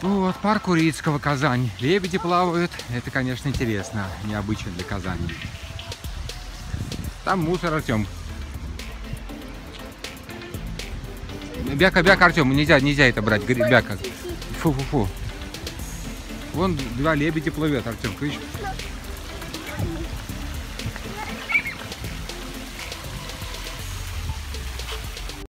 Вот, парк Урицкого, Казань. Лебеди плавают. Это, конечно, интересно. Необычно для Казани. Там мусор, Артем. Бяка, Артем, нельзя это брать. Бяка. Фу. Вон 2 лебеди плывет, Артем, слышишь?